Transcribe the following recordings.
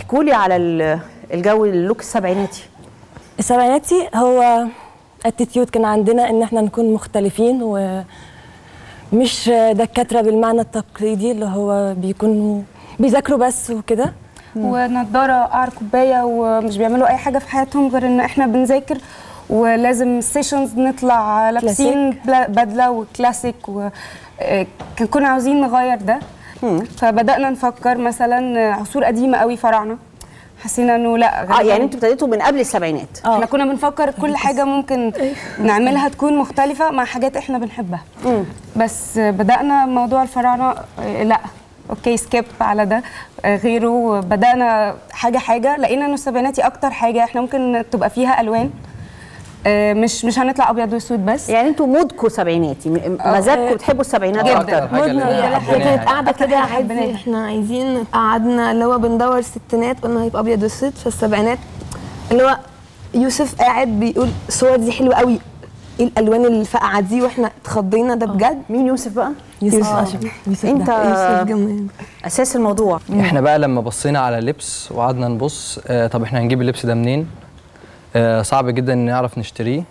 احكوا لي على الجو اللوك السبعيناتي. السبعيناتي هو اتيتيود كان عندنا ان احنا نكون مختلفين ومش دكاتره بالمعنى التقليدي اللي هو بيكونوا بيذاكروا بس وكده، ونضاره قعر كوبايه ومش بيعملوا اي حاجه في حياتهم غير ان احنا بنذاكر، ولازم السيشنز نطلع لابسين بدله وكلاسيك، كنا عاوزين نغير ده. فبدانا نفكر مثلا عصور قديمه قوي فراعنه، حسينا انه لا يعني انتوا ابتديتوا من قبل السبعينات. احنا كنا بنفكر كل حاجه ممكن نعملها تكون مختلفه مع حاجات احنا بنحبها. بس بدانا موضوع الفراعنه لا اوكي سكيب على ده غيره، بدانا حاجه لقينا انه السبعيناتي اكتر حاجه احنا ممكن تبقى فيها الوان، مش هنطلع ابيض واسود بس. يعني انتوا مودكم سبعيناتي، مزاجكم بتحبوا السبعينات اكتر. هي كانت قاعده كده عادي، احنا عايزين قعدنا اللي هو بندور الستينات قلنا هيبقى ابيض واسود، فالسبعينات اللي هو يوسف قاعد بيقول الصور دي حلوه قوي، ايه الالوان الفاقعه دي، واحنا اتخضينا. ده بجد. مين يوسف بقى؟ يوسف اشرف. انت يوسف جمال اساس الموضوع. احنا بقى لما بصينا على اللبس وقعدنا نبص، طب احنا هنجيب اللبس ده منين؟ صعب جدا ان نعرف نشتريه،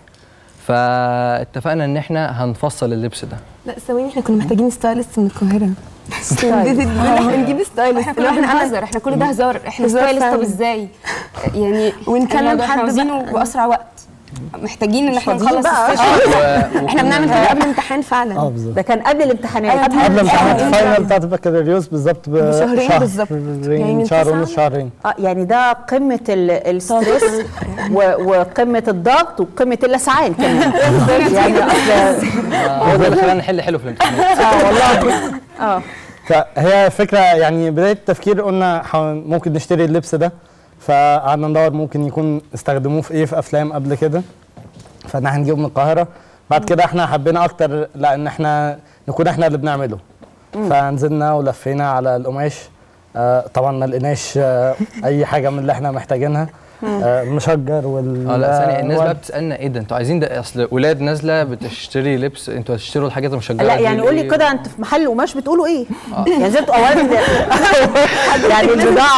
فاتفقنا ان احنا هنفصل اللبس ده. لا ثواني، احنا كنا محتاجين ستايلست من القاهره. احنا نجيب ستايلست، احنا كل ده هزار، احنا ستايلست. طب ازاي يعني ونكلم حد عاوزينه باسرع وقت، محتاجين ان احنا نخلص احنا بنعمل كده قبل الامتحان فعلا. ده كان قبل الامتحانات، قبل امتحانات الفاينل بتاعت البكالوريوس بالظبط بشهرين بالظبط، يعني شهر ونص شهرين. يعني ده قمه الستريس وقمه الضغط وقمه اللسعان كمان. يعني هو ده اللي خلانا نحل حلو في الامتحانات. والله. فهي فكره، يعني بدايه التفكير قلنا ممكن نشتري اللبس ده، فقعدنا ندور ممكن يكون استخدموه في ايه في افلام قبل كده، فاحنا هنجيبه من القاهره. بعد كده احنا حبينا اكتر لان احنا نكون احنا اللي بنعمله، فنزلنا ولفينا على القماش. طبعا ما لقيناش اي حاجه من اللي احنا محتاجينها، المشجر لا ثانيه، الناس بقى بتسالنا ايه ده، انتوا عايزين ده؟ اصل ولاد نازله بتشتري لبس، انتوا هتشتروا الحاجات المشجره. لا يعني قول لي كده، انت في محل قماش بتقولوا ايه؟ يعني زي اولا يعني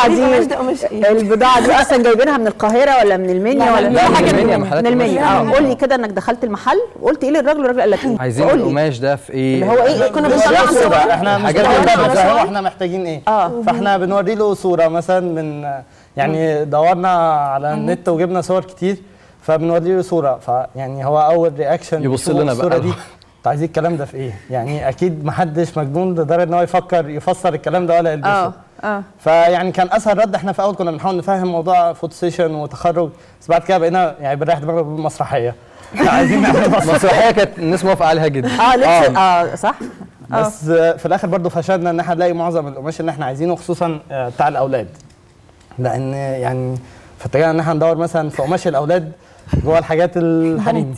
البضاعه دي اصلا جايبينها من القاهره ولا من المنيا ولا من المنيا؟ من المنيا. قول لي كده انك دخلت المحل وقلت ايه للراجل، والراجل قال لك ايه؟ عايزين القماش ده في ايه؟ اللي هو ايه؟ كنا بنطلع صوره، احنا مش بنطلع احنا محتاجين ايه، فاحنا بنوري له صوره مثلا من، يعني دورنا على النت وجبنا صور كتير، فبنوري له صوره، فيعني هو اول رياكشن يبص لنا الصوره دي، انتوا عايزين الكلام ده في ايه؟ يعني اكيد ما حدش مجنون لدرجه ان هو يفكر يفسر الكلام ده ولا يلبسه. فيعني كان اسهل رد، احنا في الاول كنا بنحاول نفهم موضوع فوتو سيشن وتخرج، بس بعد كده بقينا يعني بنريح دماغنا بالمسرحيه. عايزين نعمل مسرحيه كانت الناس موافقه عليها جدا. صح. بس في الاخر برضو فشلنا ان احنا نلاقي معظم القماش اللي احنا عايزينه، خصوصا بتاع الاولاد، لان يعني فاتجهنا ان احنا ندور مثلا في قماش الاولاد جوه الحاجات الحريم.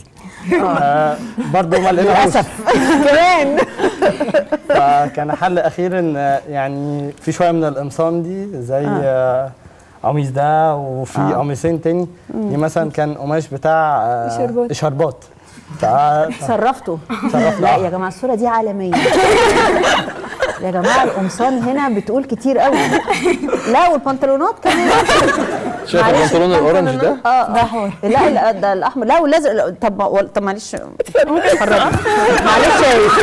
برضه ما لقيناهوش كمان. فكان حل اخير ان يعني في شويه من القمصان دي زي قميص ده، وفي قميصين تاني دي مثلا كان قماش بتاع اشاربات. صرفتوا؟ لا يا جماعه الصوره دي عالميه. يا جماعه القمصان هنا بتقول كتير قوي. لا والبنطلونات كمان. شايف البنطلون الاورنج ده؟ ده حوار. لا ده الاحمر، لا والازرق. طب معلش معلش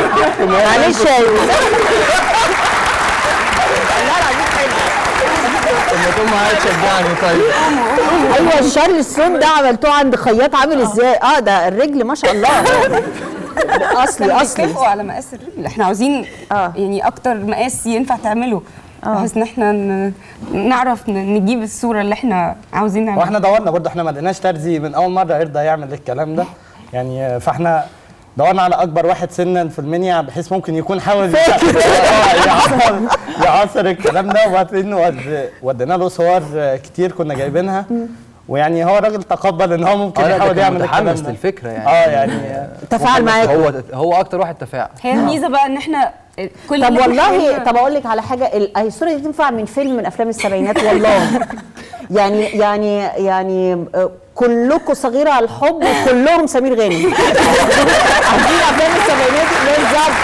لا العظيم حلو. لما تقوم معايا تشجعني. طيب ايوه الشال السون ده عملتوه عند خياط عامل ازاي؟ ده الرجل ما شاء الله. اصلي بيتفقوا على مقاس الرجل، احنا عاوزين يعني اكتر مقاس ينفع تعمله، بحيث ان احنا نعرف نجيب الصوره اللي احنا عاوزين نعملها. واحنا دورنا برضه، احنا ما لقيناش ترزي من اول مره يرضى يعمل الكلام ده يعني، فاحنا دورنا على اكبر واحد سنا في المنيا، بحيث ممكن يكون حاول يعاصر الكلام ده، وبعدين ودينا له صور كتير كنا جايبينها، ويعني هو الراجل تقبل ان هو ممكن يحاول يعمل الكلام ده. متحمس للفكره يعني. يعني تفاعل معاك. هو اكتر واحد تفاعل. هي الميزه بقى ان احنا كل طب والله طب اقول لك على حاجه، الصوره دي تنفع من فيلم من افلام السبعينات والله. يعني كلكم صغيره على الحب وكلهم سمير غانم. عارفين افلام السبعينات بالظبط.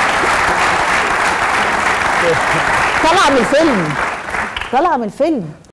طالعه من الفيلم.